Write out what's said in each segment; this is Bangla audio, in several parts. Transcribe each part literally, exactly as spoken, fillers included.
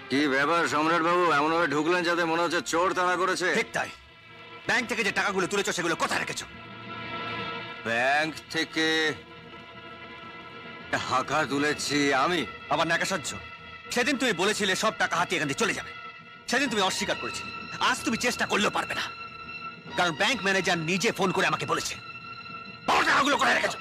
কি ব্যাপার সম্রাট বাবু, এমন ভাবে ঢুকলেন যাতে মনে হচ্ছে চোর তাড়া করেছে? ঠিক তাই। ব্যাংক থেকে যে টাকাগুলো তুলেছো সেগুলো কোথায় রেখেছো? ব্যাংক থেকে টাকা তুলেছি আমি? আবার নাকা সহ্য। সেদিন তুমি বলেছিলে সব টাকা হাতিয়ে এখান থেকে চলে যাবে, সেদিন তুমি অস্বীকার করেছিলে। আজ তুমি চেষ্টা করলেও পারবে না, কারণ ব্যাংক ম্যানেজার নিজে ফোন করে আমাকে বলেছে বড় টাকাগুলো কোথায় রেখেছো।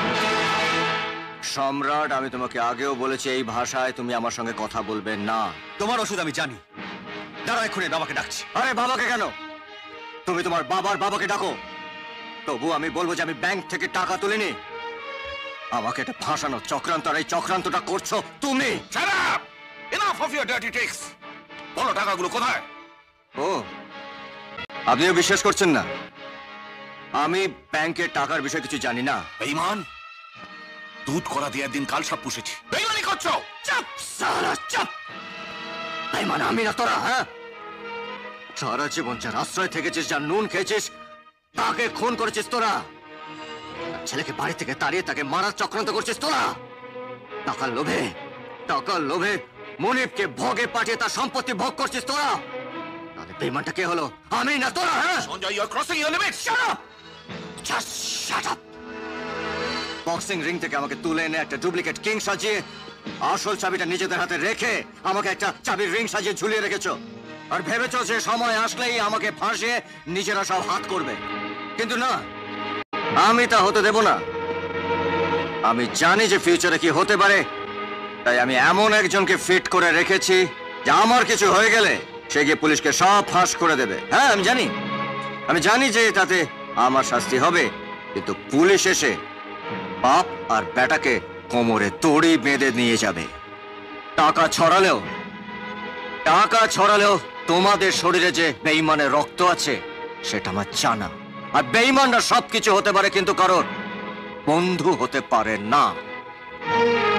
সম্রাট, আমি তোমাকে আগেও বলেছি এই ভাষায় তুমি আমার সঙ্গে কথা বলবে না। তোমার ওষুধ আমি জানি। দাঁড়াও, এক্ষুনি বাবাকে ডাকছি। আরে বাবাকে কেন? তুমি তোমার বাবার বাবাকে ডাকো। তবু আমি বলবো যে আমি ব্যাংক থেকে টাকা তুলিনি। আমাকে এটা ফাঁসানো চক্রান্ত, আর এই চক্রান্তটা করছো তুমি। Shut up! Enough of your dirty tricks! বলো টাকাগুলো কোথায়? ও, আপনিও বিশ্বাস করছেন না? আমি ব্যাংকের টাকার বিষয়ে কিছু জানি না। বেঈমান, দুধ করা দেওয়ার দিন কাল সব পুষেছি। বেঈমানি করছো? চাপ সারা চাপ। বেঈমান আমি না তোরা, হ্যাঁ? সারা জীবন যার আশ্রয় থেকেছিস, যার নুন খেয়েছিস, তাকে খুন করেছিস তোরা। ছেলেকে বাড়ি থেকে তাড়িয়ে তাকে মারার চক্রান্ত করছিস তোরা। টাকার লোভে টাকার লোভে মনিবকে ভোগে পাঠিয়ে তার সম্পত্তি ভোগ করছিস তোরা। তাহলে বেঈমানটা কে হলো? আমি না তোরা, হ্যাঁ? Sanjay, you are crossing your limits! Shut up! Just shut up! Boxing ring থেকে আমাকে তুলে এনে একটা ডুপ্লিকেট কিং সাজিয়ে আসল চাবিটা নিজেদের হাতে রেখে আমাকে একটা চাবির রিং সাজিয়ে ঝুলিয়ে রেখেছো। আর ভেবেছো যে সময় আসলেই আমাকে ফাঁসিয়ে নিজেরা সব হাত করবে। কিন্তু না, আমি তা হতে দেব না। আমি জানি যে ফিউচারে কি হতে পারে, তাই আমি এমন একজনকে ফিট করে রেখেছি যে আমার কিছু হয়ে গেলে সে গিয়ে পুলিশকে সব ফাঁস করে দেবে। হ্যাঁ, আমি জানি আমি জানি যে তাতে আমার শাস্তি হবে, কিন্তু পুলিশ এসে বাপ আর বেটাকে কোমরে দড়ি বেঁধে নিয়ে যাবে। টাকা ছড়ালেও টাকা ছড়ালেও তোমাদের শরীরে যে বেঈমানের রক্ত আছে সেটা আমার জানা। আর বেঈমানরা সবকিছু হতে পারে, কিন্তু কারোর বন্ধু হতে পারে না।